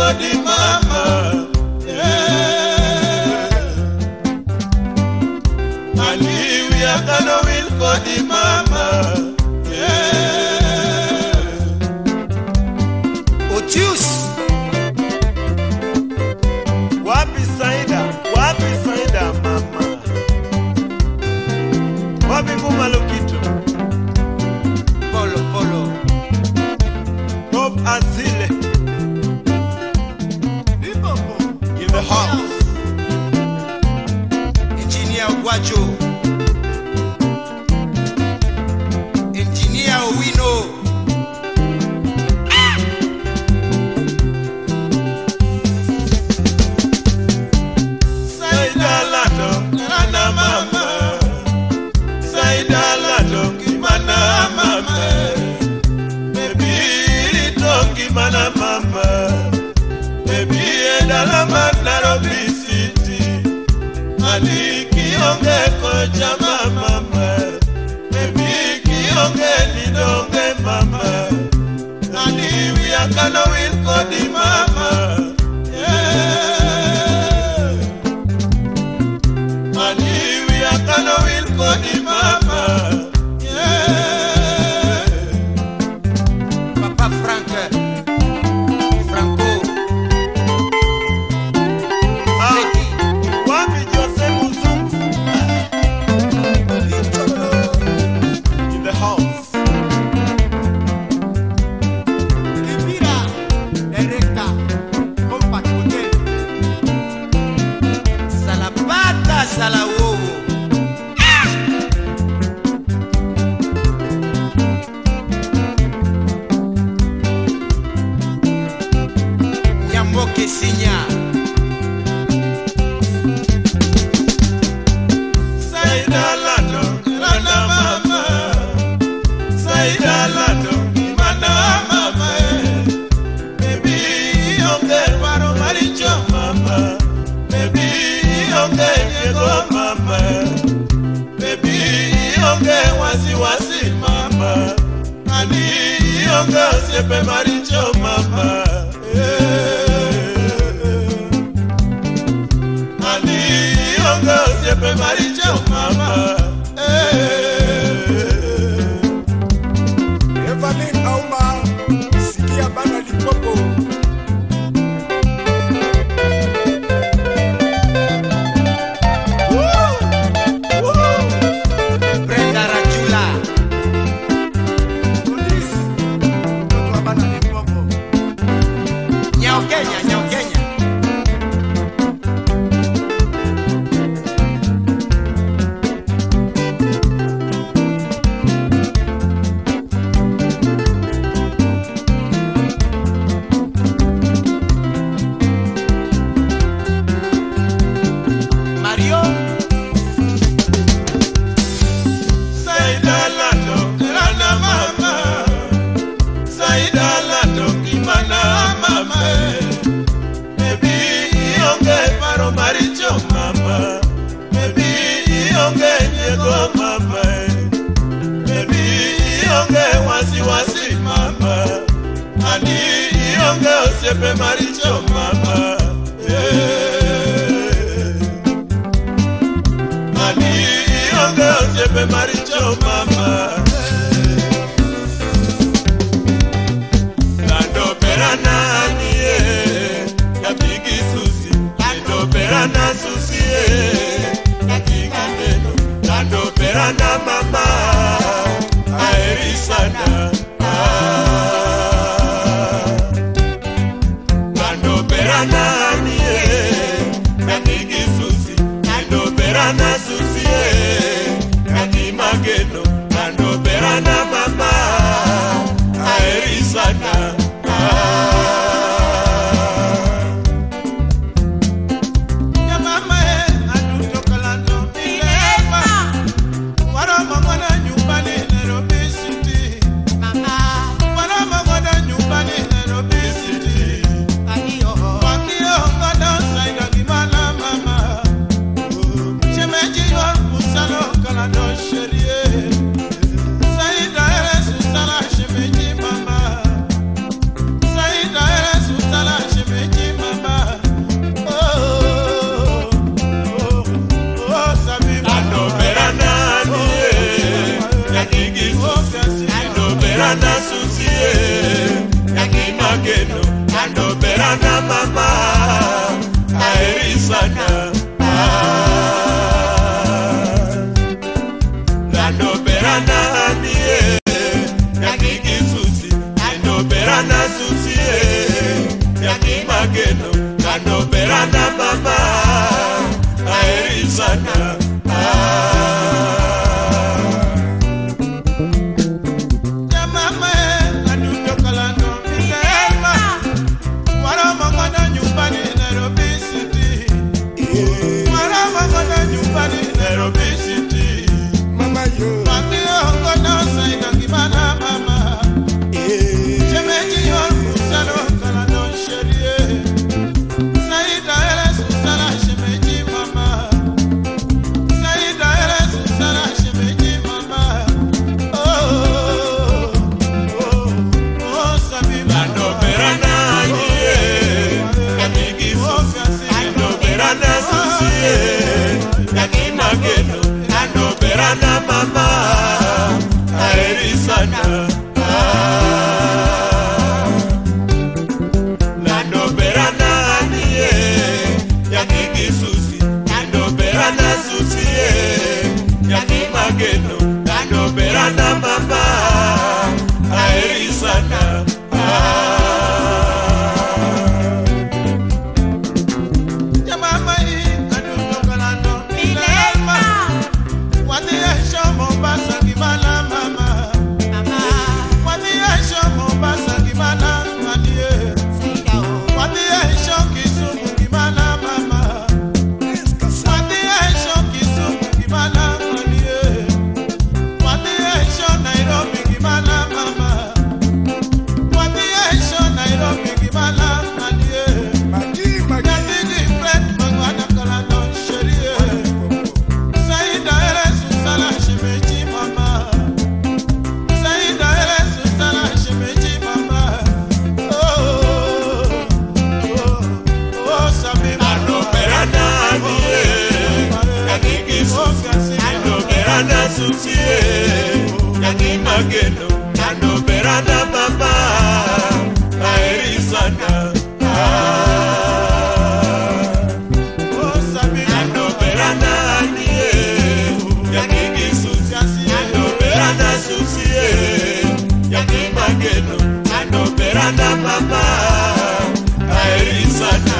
kodi mama. Ani we are gonna will kodi mama. Otius Wapi Saida mama. Wapi Kumalukito. Polo Bob Azile in the house. Engineer Guacho, Engineer Owino, Saida Lato, Nana mama. Saida Lato, Kimana mama. Baby, Tongi mana mama. Baby, Edalama Nairobi City. Ali kionge koja mama. Baby, kionge nidonge mama. Ali we are gonna win kodi mama. Yeah. Ali we are gonna win kodi mama. Yeah. Papa Franco, Wapi Jose Muzungu in the house. Kibira, Director, Compact Hotel, Salabata Salawo, Nyamboke Sinya, Saida Lato, Nana mama. Saida Lato, Kimana mama. Baby, onge paro maricho mama. Baby, onge nego mama. Baby, onge wasi mama. Ani onge siepe maricho mama. Ani onge siepe maricho mama. Evelyn Auma, Sikia Bana Lipopo, Brenda Rajula, Police, Dr. Bana Lipopo, Nyao Kenya. Mario, Saida Lato, Nana mama. Saida Lato, Kimana mama. Baby, onge paro maricho mama. Baby, onge nego mama. Baby, onge wasi mama. Ani onge osiepe maricho mama. Yeah. Ani onge osiepe maricho mama. Lando perana nie, ya bigi susi. Lando perana susi, ya bigi neno. Lando perana mama, aeri sana. Lando perana nie, ya bigi susi. Lando perana susi, ya bigi mageno. Lando perana mama, aeri sana. Ya mama adu tokalando ilema. Warama berana susie yaki mageno kano berana mama aeri sana susie yaki mageno kano berana mama aeri sana kano berana nie yaki gisusi kano berana susie yaki mageno kano berana mama aeri sana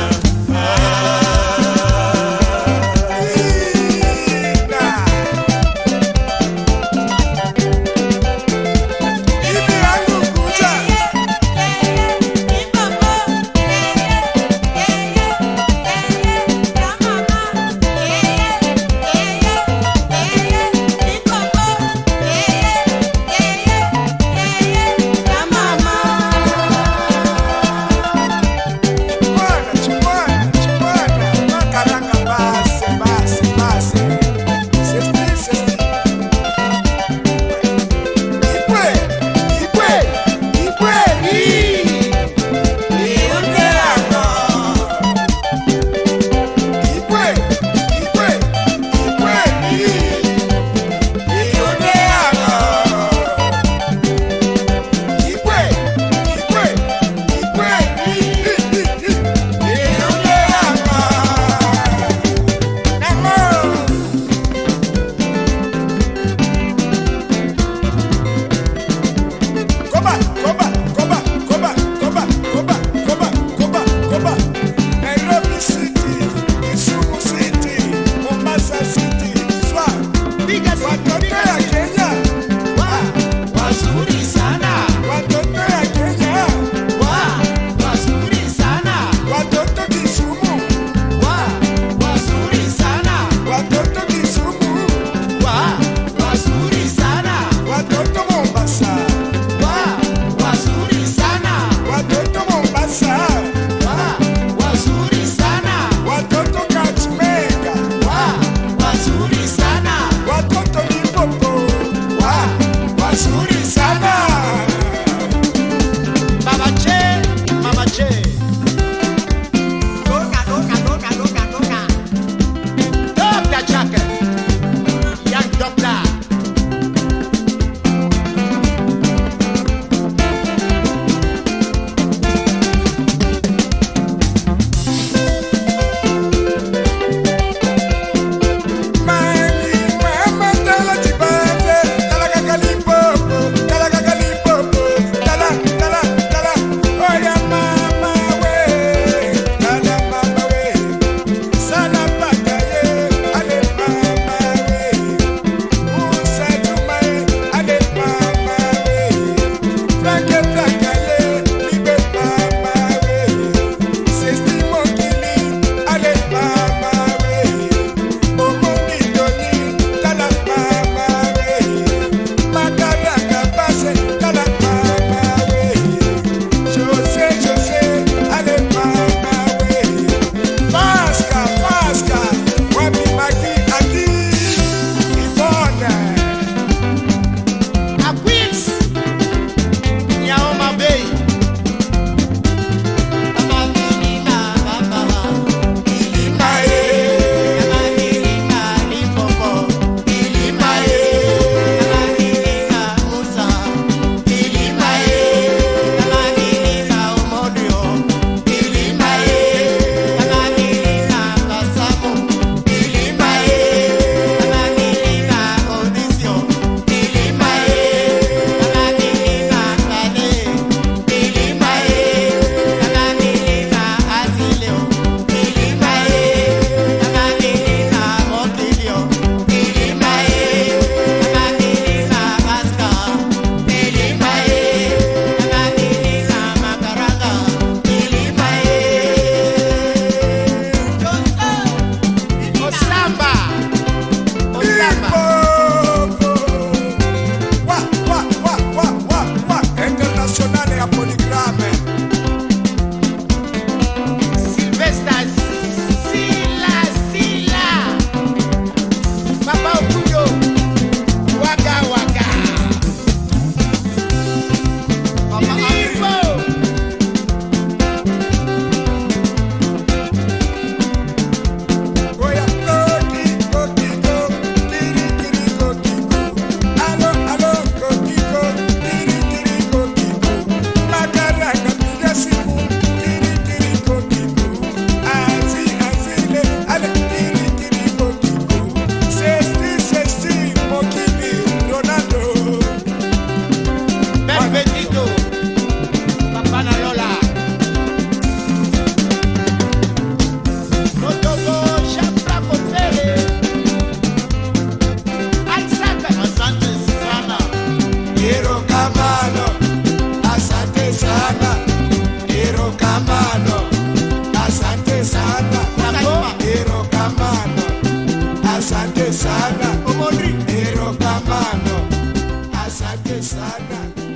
yake sana